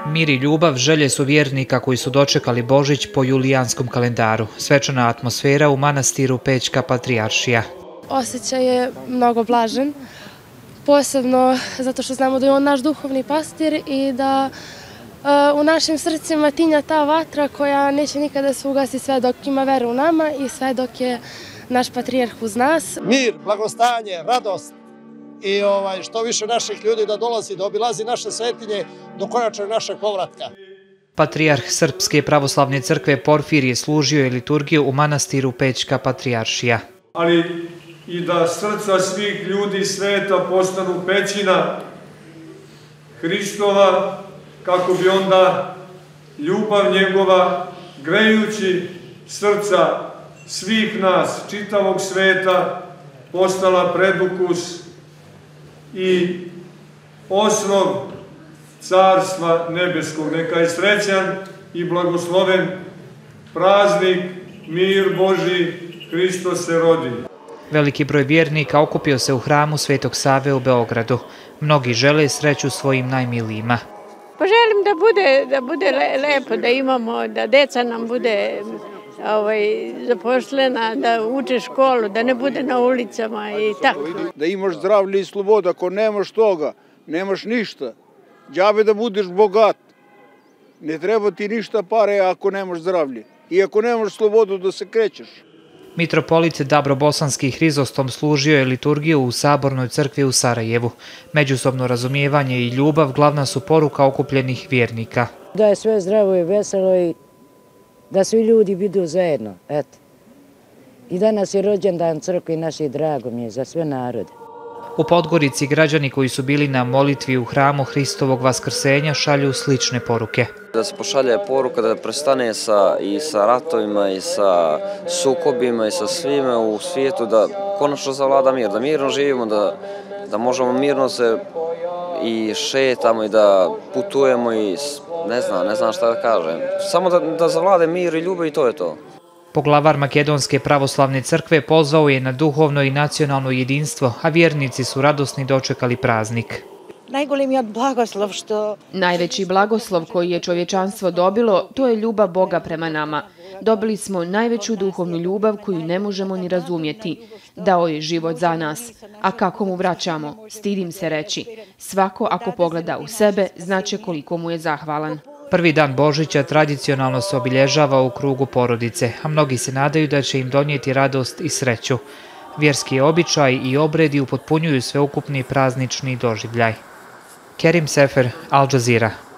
Mir i ljubav želje su vjernika koji su dočekali Božić po julijanskom kalendaru. Svečana atmosfera u manastiru Pećka Patrijaršija. Osjećaj je mnogo blažen, posebno zato što znamo da je on naš duhovni pastir i da u našim srcima tinja ta vatra koja neće nikada se ugasi sve dok ima veru u nama i sve dok je naš patrijarh uz nas. Mir, blagostanje, radost i što više naših ljudi da dolazi, da obilazi naše svetinje do konačnog našeg povratka. Patrijarh Srpske pravoslavne crkve Porfirije služio je liturgiju u manastiru Pećka Patrijaršija. Ali i da srca svih ljudi sveta postanu pećina Hristova, kako bi onda ljubav njegova, grejući srca svih nas, čitavog sveta, postala predukus i osnov Carstva nebeskog. Neka je srećan i blagosloven praznik, mir Božji, Hristos se rodi. Veliki broj vjernika okupio se u hramu Svetog Save u Beogradu. Mnogi žele sreću svojim najmilijima. Pa želim da bude lepo, da imamo, da deca nam bude zaposlena, da uče školu, da ne bude na ulicama i tako. Da imaš zdravlje i slobodu, ako nemaš toga, nemaš ništa. Džabe da budeš bogat. Ne treba ti ništa pare ako nemaš zdravlje. I ako nemaš slobodu da se krećeš. Mitropolit Dabrobosanski Hrizostom služio je liturgiju u Sabornoj crkvi u Sarajevu. Međusobno razumijevanje i ljubav glavna su poruka okupljenih vjernika. Da je sve zdravo i veselo i da svi ljudi budu zajedno. I danas je rođendan crkve i naše drago mi je za sve narode. U Podgorici građani koji su bili na molitvi u hramu Hristovog vaskrsenja šalju slične poruke. Da se pošalje poruka da prestane i sa ratovima i sa sukobima i sa svime u svijetu, da konačno zavlada mir, da mirno živimo, da možemo mirno se i šetamo i da putujemo i ne znam šta da kažem. Samo da zavlade mir i ljubav i to je to. Poglavar Makedonske pravoslavne crkve pozvao je na duhovno i nacionalno jedinstvo, a vjernici su radosni dočekali praznik. Najveći blagoslov koji je čovječanstvo dobilo, to je ljubav Boga prema nama. Dobili smo najveću duhovnu ljubav koju ne možemo ni razumjeti. Dao je život za nas. A kako mu vraćamo? Stidim se reći. Svako ako pogleda u sebe, znaće koliko mu je zahvalan. Prvi dan Božića tradicionalno se obilježava u krugu porodice, a mnogi se nadaju da će im donijeti radost i sreću. Vjerski običaj i obredi upotpunjuju sveukupni praznični doživljaj. Kerim Sefer, Al Jazeera.